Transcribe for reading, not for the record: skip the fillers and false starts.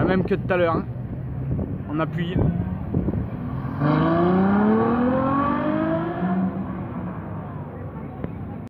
La même que tout à l'heure, hein. On appuie.